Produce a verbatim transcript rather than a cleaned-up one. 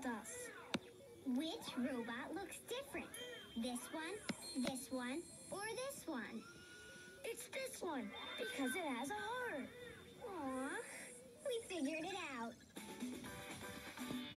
with us. Which robot looks different? This one, this one, or this one? It's this one, because it has a heart.